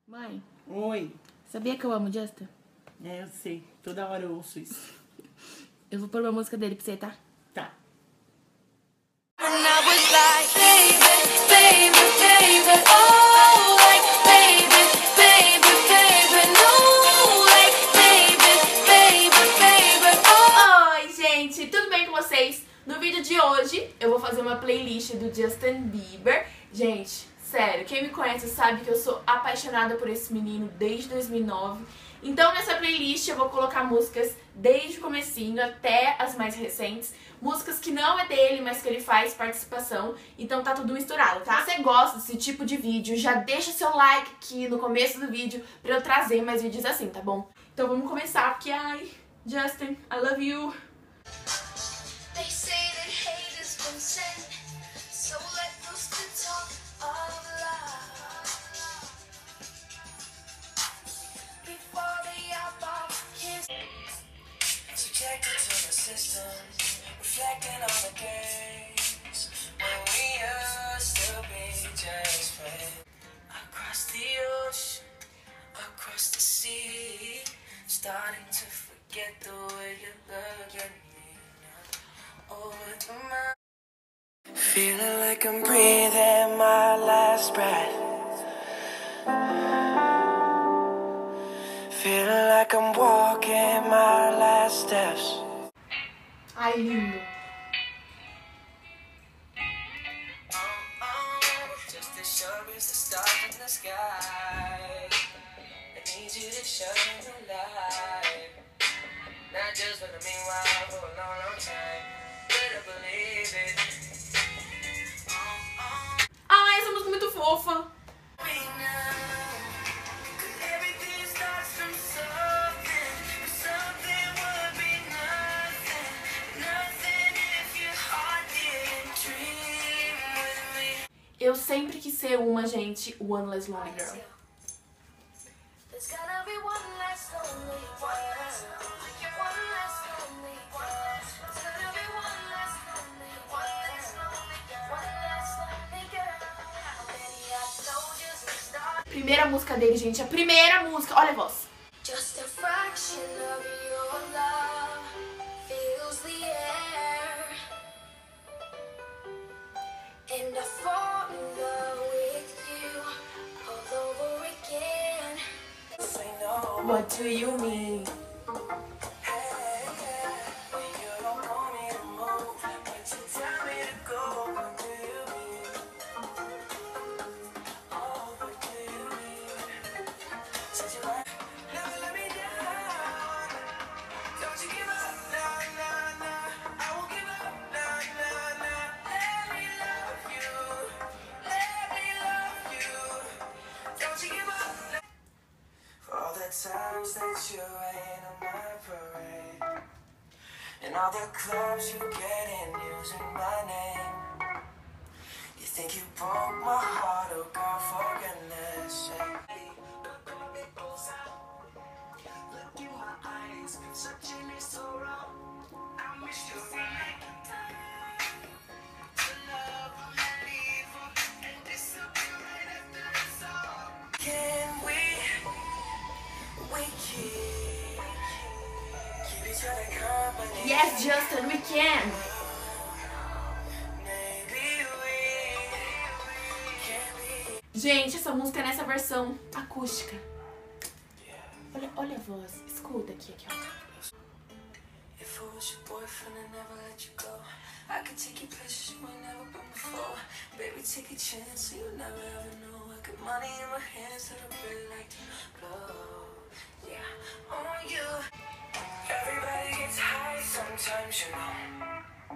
Mãe, Oi. sabia que eu amo o Justin? É, eu sei. Toda hora eu ouço isso. Eu vou pôr uma música dele pra você, tá? Tá. And I was like, baby, baby, baby, oh, like, baby, baby, baby, no, like, baby, baby, baby, oh. Oi, gente, tudo bem com vocês? No vídeo de hoje, eu vou fazer uma playlist do Justin Bieber. Gente, sério, quem me conhece sabe que eu sou apaixonada por esse menino desde 2009. Então, nessa playlist, eu vou colocar músicas desde o comecinho até as mais recentes. Músicas que não é dele, mas que ele faz participação. Então tá tudo misturado, tá? Se você gosta desse tipo de vídeo, já deixa seu like aqui no começo do vídeo pra eu trazer mais vídeos assim, tá bom? Então vamos começar, porque ai, Justin, I love you. They say that hate has been sent, so let loose the talk of love. Before the outlaw kiss. Subjected to the system, reflecting on the games when we used to be just friends. Across the ocean, across the sea, starting to forget the way you look at me now. Oh, it's my feeling like I'm breathing my last breath. Feeling like I'm walking my last steps. Ai, lindo. Just as sure as the stars in the sky. I need you to show me the light. Not just for the meanwhile, for a long, long time. Better believe it. Ai, essa música é muito fofa. Me now. 'Cause everything starts from something. But something would be nothing. Nothing if your heart didn't dream with me. Eu sempre quis ser uma, gente, One Less Lonely Girl. There's gonna be one less lonely girl. One less lonely girl. There's gonna be one less lonely girl. One less lonely girl. One less lonely girl. How many I told you to start? Primeira música dele, gente, a primeira música. Olha a voz. Just a fraction of your love fills the air. And I fall in love with you all over again. Say no. What do you mean? Hey, you don't want me to move, but you tell me to go. What do you mean? Oh, what do you mean? Said you like, never let me down. Don't you give up, nah, nah, nah. I won't give up, nah, nah, nah. Let me love you, let me love you. Don't you give up, nah. For all the times that you rain on my parade, and all the clubs you get in using my name. You think you broke my heart, oh girl, for goodness sake. Look in my eyes, searching me so wrong. I wish you right. To love and leave and disappear right after it's all. Can we keep each other company? Yes, Justin, we can. Maybe we can be. Gente, essa música é nessa versão acústica. Olha a voz. Escuta aqui, ó. If I was your boyfriend and never let you go, I could take you places you ain't never been before. Baby, take a chance, so you never ever know. I got money in my hands that I really like to blow. Yeah, on you. Everybody gets high sometimes, you know.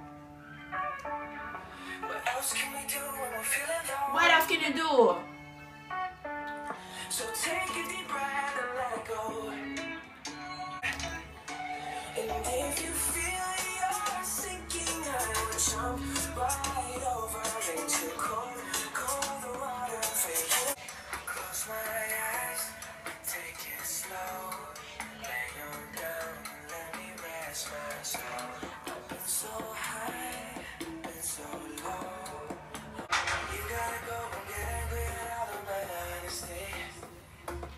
What else can we do when we're feeling low? What else can you do? So take a deep breath and let it go. And if you feel you're sinking, I will jump right over into cold, cold water for you. Close my eyes, take it slow. Lay on down and let me rest my soul. I've been so high, been so low. You gotta go and get angry at all of my honesty.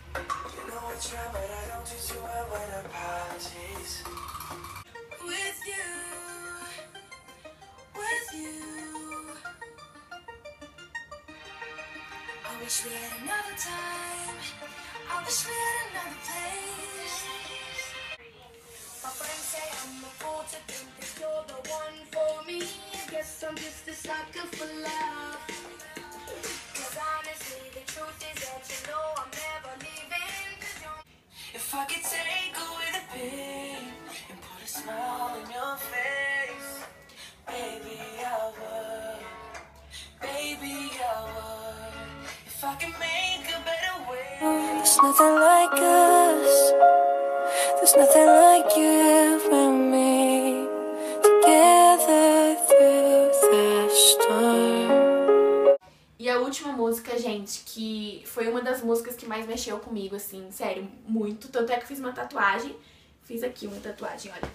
wish we had another time. I wish we had another place. My friends say I'm a fool to think that you're the one for me. I guess I'm just a sucker for love. 'Cause honestly, the truth is that you know I'm never leaving. 'Cause you're If I could take away the pain and put a smile on your face, baby, I would. Baby, I would. If I could make a better way. There's nothing like us. There's nothing like you and me. Together through the storm. E a última música, gente, que foi uma das músicas que mais mexeu comigo, assim, sério, muito. Tanto é que eu fiz uma tatuagem. Fiz aqui uma tatuagem, olha.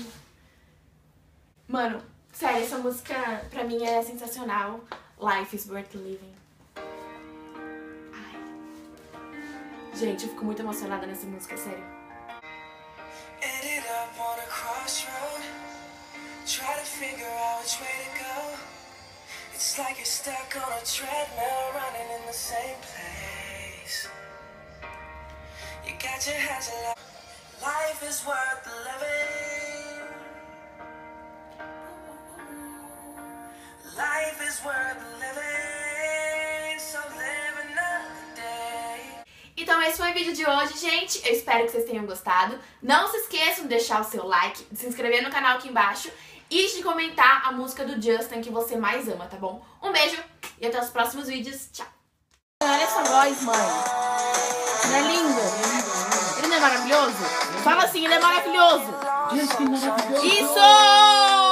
Mano, sério, essa música pra mim é sensacional. Life is worth living. Ai. Gente, eu fico muito emocionada nessa música, sério. Ended up on a crossroad. Try to figure out which way to go. It's like you're stuck on a treadmill, running in the same place. You got your hands a lot. Life is worth living. Life is worth living. So live another day. Então esse foi o vídeo de hoje, gente. Eu espero que vocês tenham gostado. Não se esqueçam de deixar o seu like, de se inscrever no canal aqui embaixo e de comentar a música do Justin que você mais ama, tá bom? Um beijo e até os próximos vídeos. Tchau! Olha essa voz, mãe. Não é lindo? Ele não é maravilhoso? Fala assim, ele é maravilhoso. Lost Isso!